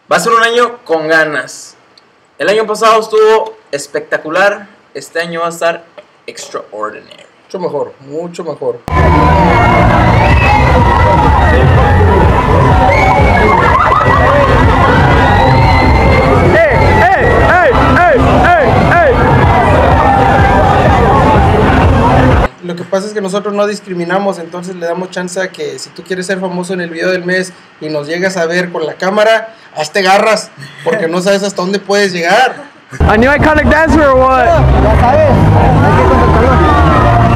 Va a ser un año con ganas. El año pasado estuvo espectacular. Este año va a estar extraordinary. Mucho mejor, mucho mejor. Lo que pasa es que nosotros no discriminamos, entonces le damos chance a que si tú quieres ser famoso en el video del mes y nos llegas a ver con la cámara, hazte garras, porque no sabes hasta dónde puedes llegar. ¿A new iconic dancer or what? Ya sabes, hay que contactarlo.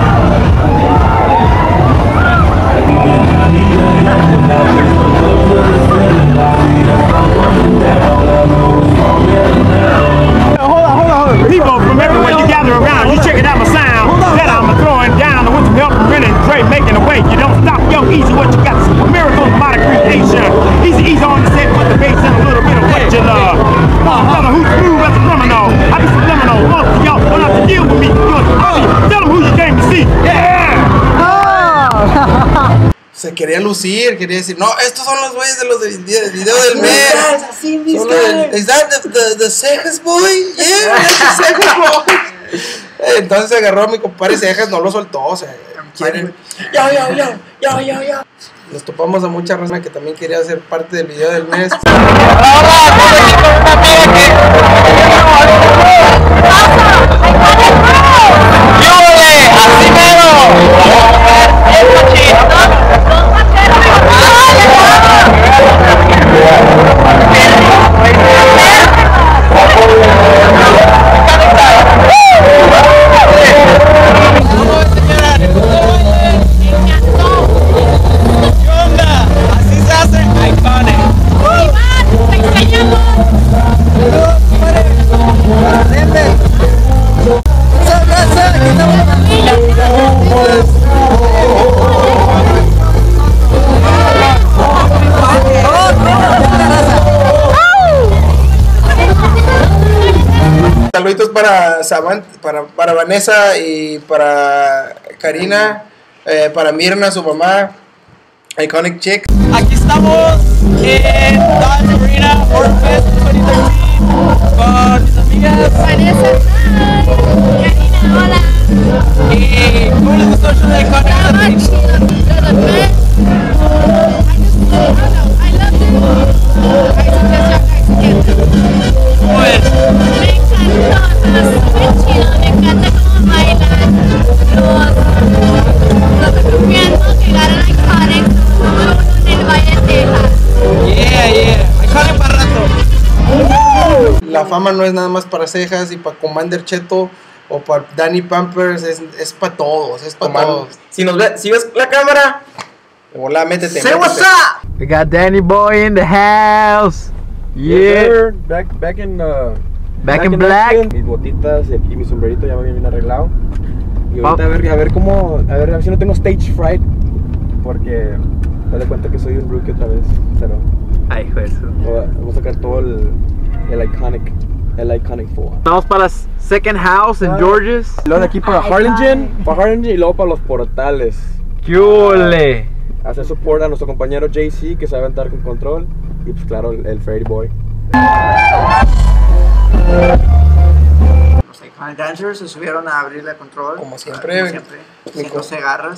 Hold on. People from everywhere you gather around, you checking out my sound that I'm throwing down. The winter help grinning, Dre making a way. You don't stop, yo, easy what you got. A miracle of modern creation. Easy on the set with the bass and a little bit of what you love. Brother, who's smooth as a criminal? I be subliminal. Most of y'all don't have to deal with me. Tell them who you came to see. Yeah! Se quería lucir, quería decir, no, estos son los güeyes de los del video del mes. ¿Es that the cejas boy? Yeah, the cejas boy. Entonces agarró a mi compadre Cejas, no lo soltó, o sea, quieren. Yo. Nos topamos a mucha raza que también quería ser parte del video del mes. Saluditos para Savant, para Vanessa y para Karina, para Mirna, su mamá, Iconic Chick. Aquí estamos en Dodge Arena Horror Fest 2013 con mis amigas Vanessa, Karina, hola. y ¿cómo les gustó el show de Iconic? Estaba chido, the best. I love it. I suggest you guys get it. Bueno, Me encantó, súper chido, me encanta cómo bailan los colombianos que ganan Iconic, como en el Valle de Texas. yeah, Iconic para rato. La fama no es nada más para Cejas y para Commander Cheto o para Danny Pampers, es para todos, es para todos. Si ves la cámara, Hola, métete. say what's up. We got Danny Boy in the house. Yeah. Back in black. action. Mis botitas y aquí mi sombrerito ya me viene arreglado. Y ahorita a ver si no tengo stage fright. Porque me doy cuenta que soy un rookie otra vez. Pero Ay, juez. vamos a sacar todo el Iconic 4. Vamos para la second house en Georges. Luego de aquí para Harlingen y luego para los portales. ¡Qué ole! Hacer support a nuestro compañero JC que sabe andar con control. Y pues claro, el Fairy Boy. Los Iconic Dancers se subieron a abrirle control. Como siempre. Haciéndose garras.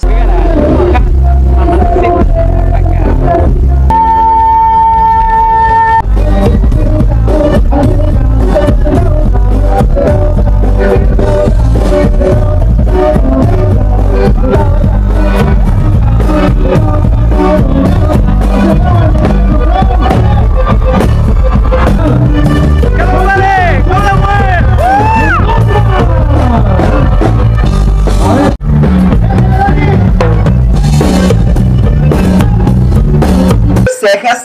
Cejas.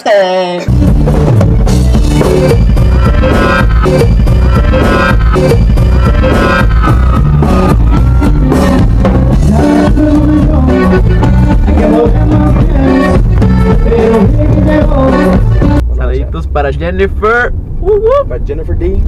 Saluditos para Jennifer. Para Jennifer D.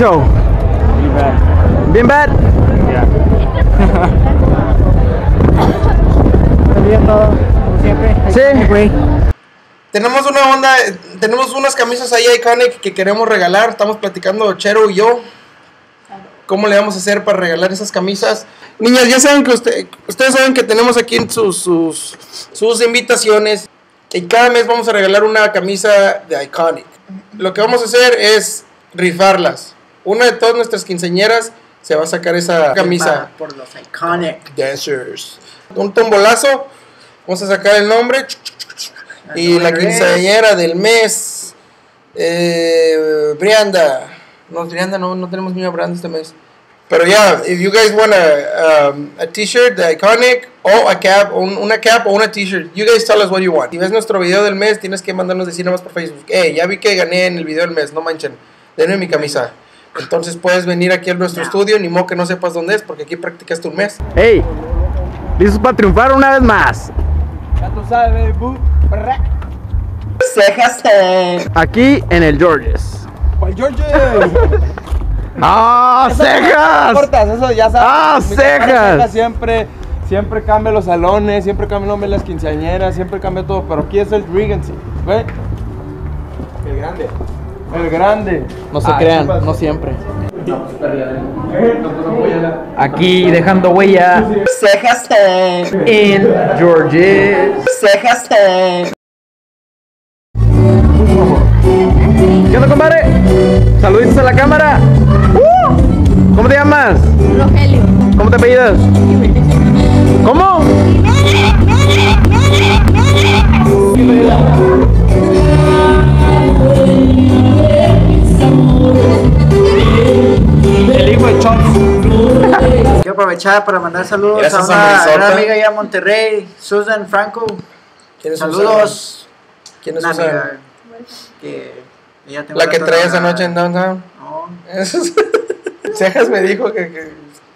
show? Bien bad. Bien todo, como siempre. Sí. Tenemos una onda, tenemos unas camisas ahí iconic que queremos regalar. Estamos platicando Chero y yo. ¿Cómo le vamos a hacer para regalar esas camisas? Niñas, ya saben que ustedes saben que tenemos aquí sus invitaciones. Y cada mes vamos a regalar una camisa de iconic. Lo que vamos a hacer es rifarlas. Una de todas nuestras quinceañeras se va a sacar esa camisa. Por los iconic Dancers. Un tombolazo. Vamos a sacar el nombre. Y la quinceañera del mes. Brianda. No, Brianda no tenemos ni una Brianda este mes. Pero ya, if you guys want a t-shirt de iconic o a cap, una cap o una t-shirt, you guys tell us what you want. Si ves nuestro video del mes, tienes que mandarnos decir nada más por Facebook. Ya vi que gané en el video del mes, no manchen. Denme mi camisa. Entonces puedes venir aquí a nuestro estudio, ni modo que no sepas dónde es, porque aquí practicaste un mes. Hey, listos para triunfar una vez más. Ya tú sabes, baby. cejas. Aquí en el Georges. ¡Cuál George! ¡Ah, cejas! Cortas, eso ya sabes. ¡Ah, Mi cejas! compadre siempre cambia los salones, siempre cambia el nombre de las quinceañeras, siempre cambia todo. Pero aquí es el Regency, ¿ve? El grande. El grande. No se crean, no siempre. Aquí dejando huella Cejas. en Georges. Cejas. ¿Qué onda, compadre? Saluditos a la cámara. ¿Cómo te llamas? Rogelio. ¿Cómo te apellidas? ¿Cómo? El hijo de Chops. Quiero aprovechar para mandar saludos Gracias, a una Marisol. gran amiga allá en Monterrey, Susan Franco. ¿Quién es Saludos. ¿Quién es Una Susana? amiga que ella tengo La que rato trae de esa hablar. noche en Downtown. No. Cejas me dijo que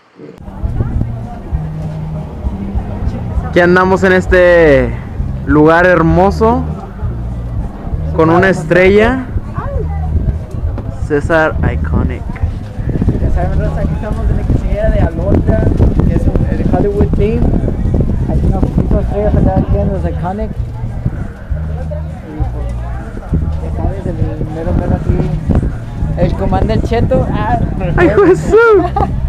Aquí andamos en este lugar hermoso con una estrella. César Iconic. Ya saben, Rosa, aquí estamos en la quinceañera de Alondra, que es el Hollywood theme. Hay unas poquitas estrellas acá aquí en los Iconic. Y pues, ya sabes, el mero aquí. El comandante Cheto. ¡Ay, Jesús!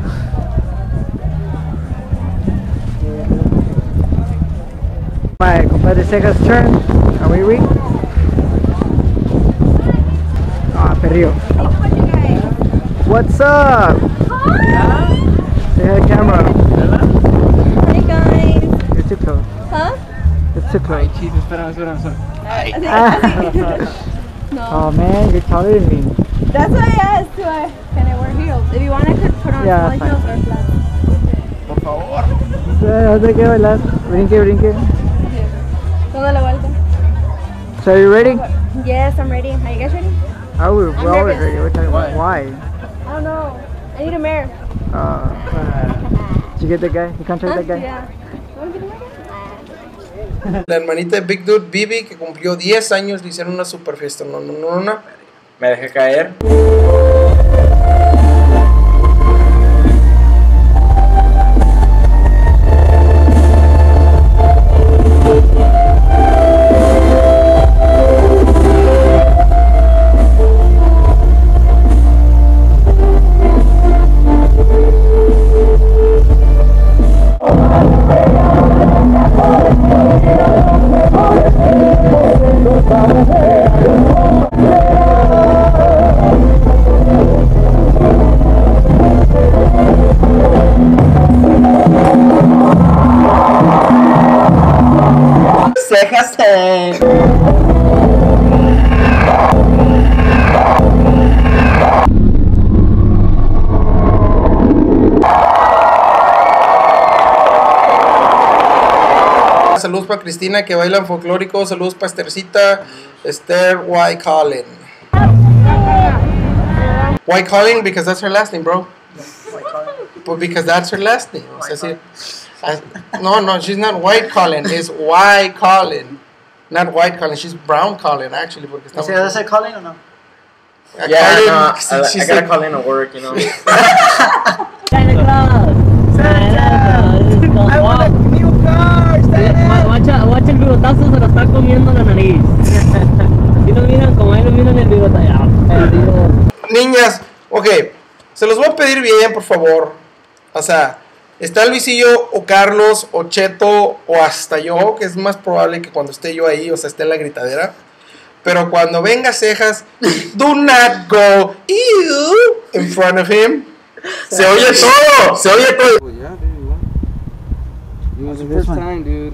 My compadre Cejas turn. Are we ready? Ah, perrillo. What's up? Say hi, camera. Hi guys. You're too close. Huh? It's too close. Espera. No. Oh man, you're taller than me. That's why I asked. Can I wear heels? If you want, I could put on Yeah, small fine. heels or flats. ¿Dónde que bailar? Brinque. Toda la vuelta. So are you ready? Yes, I'm ready. Are you guys ready? Oh, we're I'm always nervous. ready. We're talking about why. I don't know. I need a mirror. Did you get that guy? You contract that guy? Yeah. You want to be the mirror? la hermanita de Big Dude, Bibi, que cumplió 10 años, le hicieron una super fiesta. No. Me dejé caer. Cejas. Saludos para Cristina que bailan folclórico. Saludos para Esthercita, Esther White Collin. White Collin because that's her last name, bro. But because that's her last name. O sea, sí. No, she's not White Collin. It's White Collin. Not White Collin. She's Brown Collin, actually. Porque ¿Se hace Colin o no? Yeah, no, I gotta call in to work, you know. Santa Claus. I want a new car. Watch el bigotazo, se lo está comiendo la nariz. Si lo miran como ahí lo miran el bigote. Niñas, ok, se los voy a pedir bien, por favor. O sea, está Luisillo o Carlos o Cheto o hasta yo, que es más probable que cuando esté yo ahí, o sea, esté en la gritadera. Pero cuando venga Cejas, do not go in front of him. Se oye todo, se oye todo. Well, yeah, dude, you won. It was the first time, dude.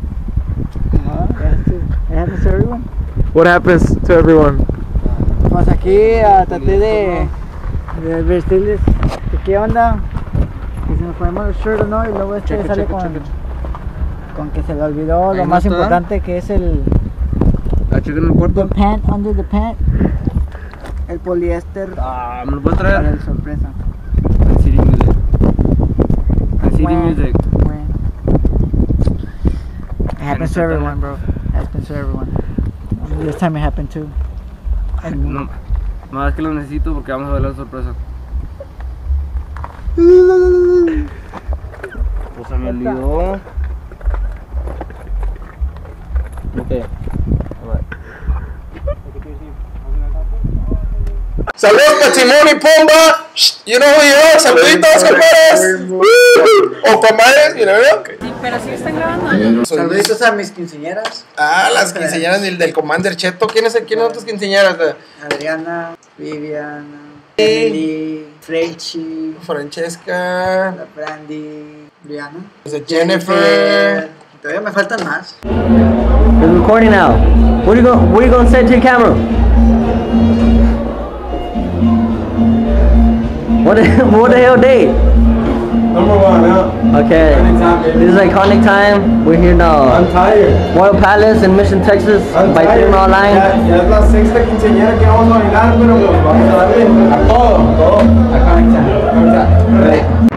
It happens to everyone. What happens to everyone? Pues aquí traté de vestirles de qué onda. Que si nos ponemos el shirt o no, y luego sale con que se le olvidó lo más importante, que es el Chequen el cuarto. the pant under the pant. El poliéster ¿Me lo puedes para traer? el sorpresa. CD Music. CD Music. Bueno. It happens to everyone, bro. It happens to everyone. This time it happened too. No, más que lo necesito porque vamos a ver la sorpresa. Pues se me olvidó. Ok. Saludos para Timón y Pumba. You know who you are. Saluditos, compadres. O comadres, you know. Pero sí están grabando. Saluditos a mis quinceañeras. Ah, las quinceañeras del Commander Cheto. ¿Quiénes son tus quinceañeras? Adriana, Viviana, Emily, Frenchy, Francesca, la Brandy, Brianna, Jennifer. Todavía me faltan más. We're recording now. What are you gonna say to your camera? What the hell day? Number one, huh? Okay. Anytime, baby. This is iconic time. We're here now. I'm tired. Royal Palace in Mission, Texas. I'm By tired. Thermal Line. Ya es la sexta quinceañera que vamos a bailar, pero pues vamos a darle a todo. Iconic time.